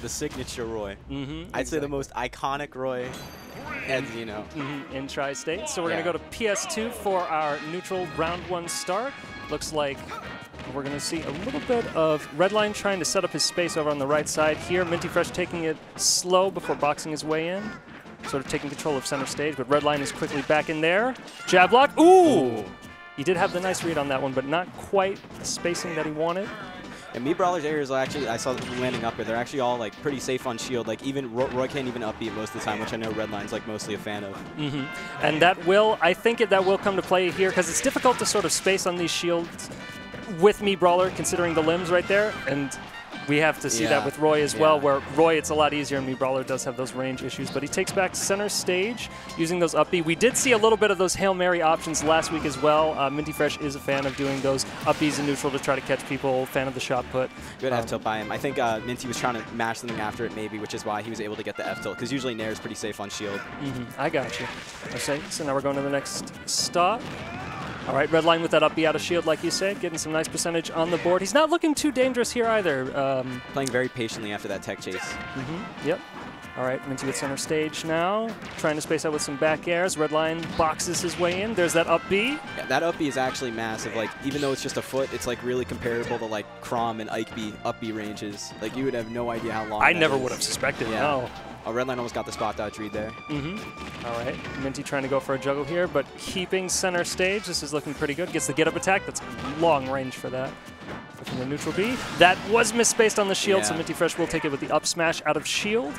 the signature Roy. I'd say the most iconic Roy, and you know. In Tri-State. So we're going to go to PS2 for our neutral round 1 start. Looks like we're going to see a little bit of Redline trying to set up his space over on the right side here. Minty Fresh taking it slow before boxing his way in. Sort of taking control of center stage, but Redline is quickly back in there. Jab block. Ooh! He did have the nice read on that one, but not quite the spacing that he wanted. And Mii Brawler's areas are actually, I saw them landing up here, they're actually all like pretty safe on shield. Like even Roy can't even upbeat most of the time, which I know Redline's like mostly a fan of. And that will, I think that will come to play here, because it's difficult to sort of space on these shields with Mii Brawler, considering the limbs right there. And we have to see that with Roy as well, where Roy, it's a lot easier, and Mii Brawler does have those range issues. But he takes back center stage using those up B. We did see a little bit of those Hail Mary options last week as well. Minty Fresh is a fan of doing those up Bs in neutral to try to catch people, fan of the shot put. Good F tilt by him. I think Minty was trying to mash something after it maybe, which is why he was able to get the F tilt, because usually Nair is pretty safe on shield. I got you. Okay, so now we're going to the next stop. All right, Redline with that up B out of shield, like you said, getting some nice percentage on the board. He's not looking too dangerous here either. Playing very patiently after that tech chase. Yep. All right, Minty with center stage now, trying to space out with some back airs. Redline boxes his way in. There's that up B. Yeah, that up B is actually massive. Like, even though it's just a foot, it's like really comparable to like Chrom and Ike B up B ranges. Like, you would have no idea how long I never would have suspected, no. Oh, Redline almost got the spot dodge read there. All right, Minty trying to go for a juggle here, but keeping center stage. This is looking pretty good. Gets the get up attack. That's long range for that. From the neutral B. That was misspaced on the shield, so Minty Fresh will take it with the up smash out of shield.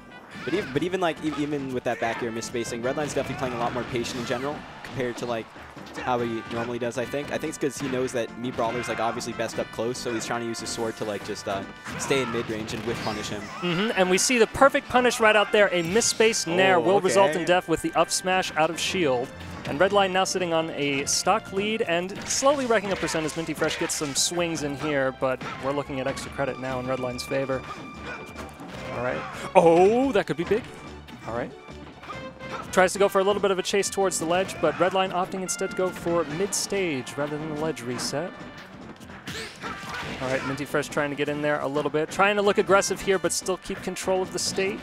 But even like even with that back air misspacing, Redline's definitely playing a lot more patient in general compared to like how he normally does. I think it's because he knows that Mii Brawler's like obviously best up close, so he's trying to use his sword to like just stay in mid range and whiff punish him. And we see the perfect punish right out there. A misspaced Nair will result in death with the up smash out of shield. And Redline now sitting on a stock lead and slowly racking up percent as Minty Fresh gets some swings in here, but we're looking at extra credit now in Redline's favor. All right. Oh, that could be big. All right. Tries to go for a little bit of a chase towards the ledge, but Redline opting instead to go for mid-stage rather than the ledge reset. All right, Minty Fresh trying to get in there a little bit. Trying to look aggressive here, but still keep control of the stage.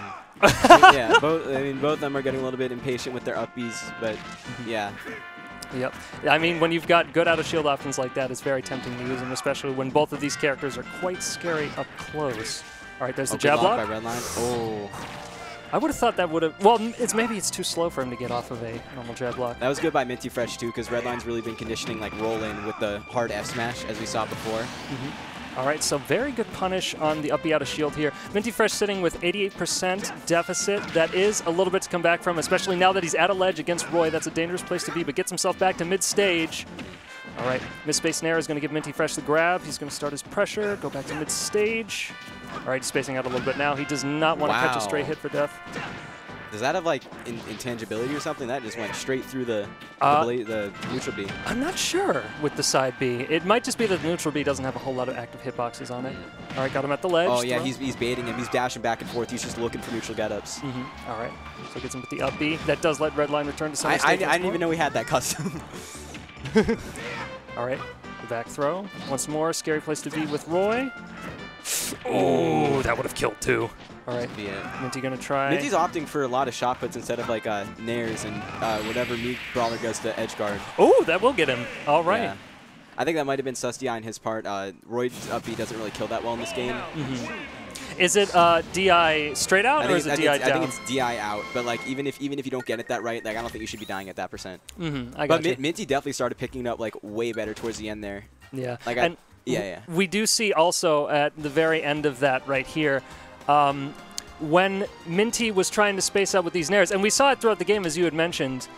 Yeah, both of them are getting a little bit impatient with their up Bs, but yeah. Yep. I mean, when you've got good out-of-shield options like that, it's very tempting to use them, especially when both of these characters are quite scary up close. All right, there's the jab block. By Redline. Oh. I would have thought that would have... Well, maybe it's too slow for him to get off of a normal jab block. That was good by Minty Fresh, too, because Redline's really been conditioning like roll in with the hard F smash, as we saw before. All right, so very good punish on the up B out of shield here. Minty Fresh sitting with 88% deficit. That is a little bit to come back from, especially now that he's at a ledge against Roy. That's a dangerous place to be, but gets himself back to mid-stage. All right, mid-space Nair is going to give Minty Fresh the grab. He's going to start his pressure, go back to mid-stage. All right, spacing out a little bit now. He does not want to catch a straight hit for death. Does that have like intangibility or something? That just went straight through the neutral B. I'm not sure with the side B. It might just be that the neutral B doesn't have a whole lot of active hitboxes on it. All right, got him at the ledge. Oh yeah, he's baiting him. He's dashing back and forth. He's just looking for neutral get-ups. All right, so gets him with the up B. That does let Redline return to center stage. I didn't even know we had that custom. All right, the back throw. Once more, scary place to be with Roy. Oh, that would have killed too. All right, Minty gonna try. Minty's opting for a lot of shot puts instead of like Nairs and whatever Mii Brawler goes to edge guard. Oh, that will get him. All right. Yeah. I think that might have been sus DI on his part. Roy's up B doesn't really kill that well in this game. Is it DI straight out or is it DI down? I think it's DI out, but like even if you don't get it that right, like I don't think you should be dying at that percent. I got you. But Minty definitely started picking up like way better towards the end there. Yeah. Like we do see also at the very end of that right here, when Minty was trying to space out with these Nairs, and we saw it throughout the game as you had mentioned,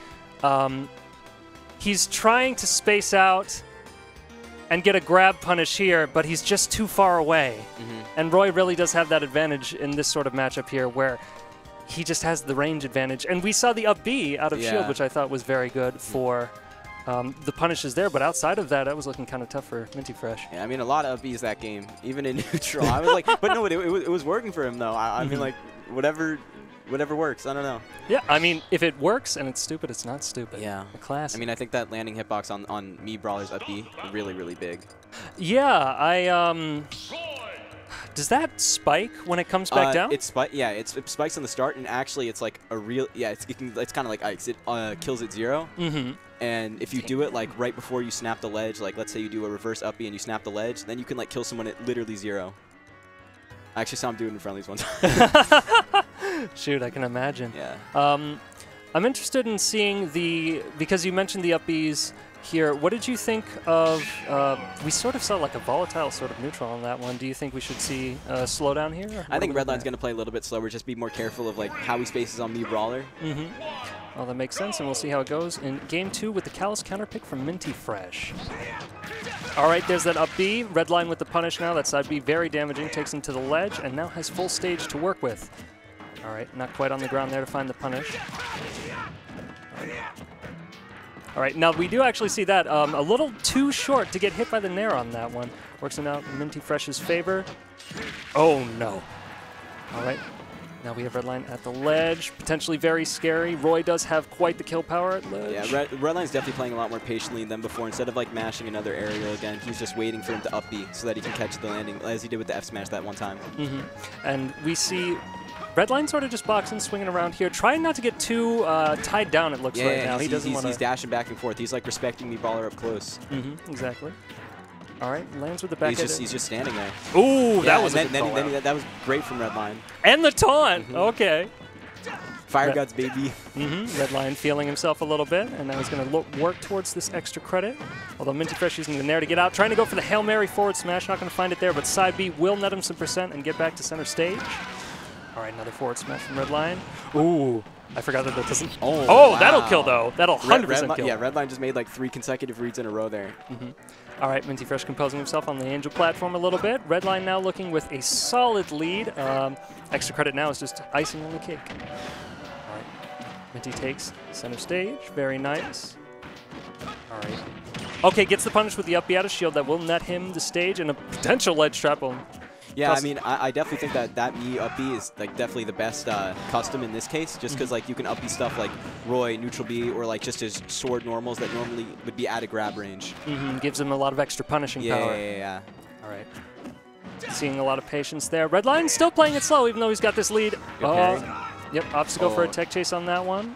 he's trying to space out and get a grab punish here, but he's just too far away. And Roy really does have that advantage in this sort of matchup here where he just has the range advantage. And we saw the up B out of shield, which I thought was very good for the punishes there, but outside of that, that was looking kind of tough for Minty Fresh. Yeah, I mean, a lot of up Bs that game, even in neutral. I was like, but no, it was working for him, though. I mean, like, whatever works. I don't know. Yeah, I mean, if it works and it's stupid, it's not stupid. Yeah. A class. I mean, I think that landing hitbox on Mii Brawler's up B, really, really big. Yeah, Does that spike when it comes back down? It spikes on the start, and actually it's like a real, it's kind of like ice. It kills at 0. Mm-hmm. And if you do it like right before you snap the ledge, like let's say you do a reverse up B and you snap the ledge, then you can like kill someone at literally 0. I actually saw him do it in friendlies one time. Shoot, I can imagine. Yeah. I'm interested in seeing because you mentioned the up Bs here. What did you think of, we sort of saw like a volatile sort of neutral on that one. Do you think we should see a slowdown here? I think Redline's going to play a little bit slower, just be more careful of like how he spaces on Mii Brawler. Mm-hmm. Well, that makes sense, and we'll see how it goes in Game 2 with the Callus counter pick from Minty Fresh. All right, there's that up B. Redline with the punish now. That side B very damaging, takes him to the ledge, and now has full stage to work with. All right, not quite on the ground there to find the punish. All right, now we do actually see that a little too short to get hit by the Nair on that one. Works it out in Minty Fresh's favor. Oh, no. All right. Now we have Redline at the ledge, potentially very scary. Roy does have quite the kill power at ledge. Yeah, Redline's definitely playing a lot more patiently than before. Instead of like mashing another aerial again, he's just waiting for him to up B so that he can catch the landing, as he did with the F smash that one time. Mm-hmm. And we see Redline sort of just boxing, swinging around here, trying not to get too tied down, it looks right now. He doesn't want to... He's dashing back and forth. He's like respecting Mii Brawler up close. Mm-hmm, exactly. All right, lands with the back. He's just standing there. Ooh, yeah, that was that was great from Redline. And the taunt. Mm-hmm. Okay. Fire Gods, baby. Mm-hmm. Redline feeling himself a little bit, and now he's going to work towards this extra credit. Although Minty Fresh using the Nair to get out, trying to go for the Hail Mary forward smash, not going to find it there, but side B will net him some percent and get back to center stage. All right, another forward smash from Redline. Ooh, I forgot that doesn't... Oh, wow. That'll kill, though. That'll 100% kill. Yeah, Redline just made like 3 consecutive reads in a row there. Mm-hmm. All right, Minty Fresh composing himself on the Angel platform a little bit. Redline now looking with a solid lead. Extra credit now is just icing on the cake. All right, Minty takes center stage. Very nice. All right. Okay, gets the punish with the up B out of shield. That will net him the stage and a potential ledge trap on. Yeah, I mean, I definitely think that Mii up B is like definitely the best custom in this case, just because like you can up B stuff like Roy, neutral B, or like just his sword normals that normally would be out of grab range. Mm-hmm. Gives him a lot of extra punishing power. Yeah. All right. Seeing a lot of patience there. Redline still playing it slow, even though he's got this lead. Yep, opts to go for a tech chase on that one.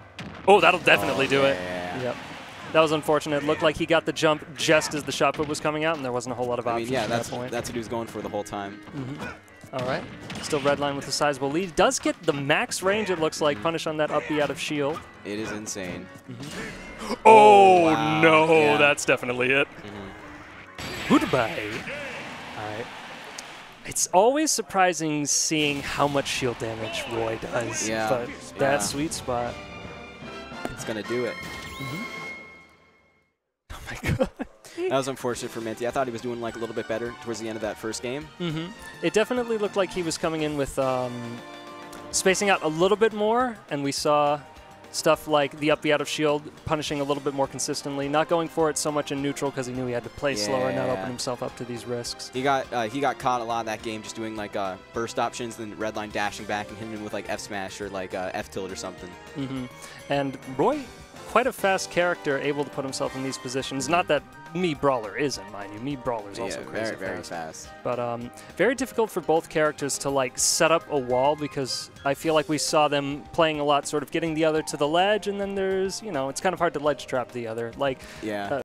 Oh, that'll definitely do it. Yep. That was unfortunate. It looked like he got the jump just as the shot put was coming out, and there wasn't a whole lot of options at that point. That's what he was going for the whole time. Mm-hmm. All right. Still Redline with a sizable lead. Does get the max range, it looks like, punish on that up B out of shield. It is insane. Mm-hmm. Oh, wow. no. Yeah. That's definitely it. Goodbye. All right. It's always surprising seeing how much shield damage Roy does. Yeah. But that sweet spot. It's going to do it. Mm-hmm. Oh my god. That was unfortunate for Minty. I thought he was doing like a little bit better towards the end of that first game. Mm-hmm. It definitely looked like he was coming in with spacing out a little bit more, and we saw stuff like the up B out of shield punishing a little bit more consistently, not going for it so much in neutral because he knew he had to play slower and not open himself up to these risks. He got caught a lot of that game just doing like burst options, then Redline dashing back and hitting him with like F smash or like F tilt or something. Mm-hmm. And Roy, quite a fast character, able to put himself in these positions. Not that Mii Brawler isn't, mind you. Mii Brawler's also crazy very fast. But very difficult for both characters to like set up a wall, because I feel like we saw them playing a lot, sort of getting the other to the ledge, and then there's, you know, it's kind of hard to ledge trap the other. Like,